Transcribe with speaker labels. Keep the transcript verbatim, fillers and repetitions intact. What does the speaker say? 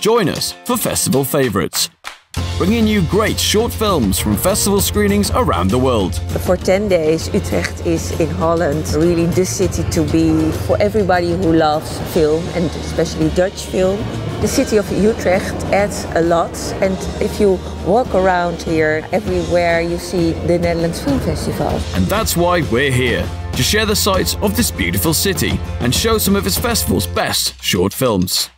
Speaker 1: Join us for festival favourites, bringing you great short films from festival screenings around the world.
Speaker 2: For ten days, Utrecht is in Holland really the city to be for everybody who loves film, and especially Dutch film. The city of Utrecht adds a lot, and if you walk around here, everywhere you see the Netherlands Film Festival.
Speaker 1: And that's why we're here, to share the sights of this beautiful city and show some of its festival's best short films.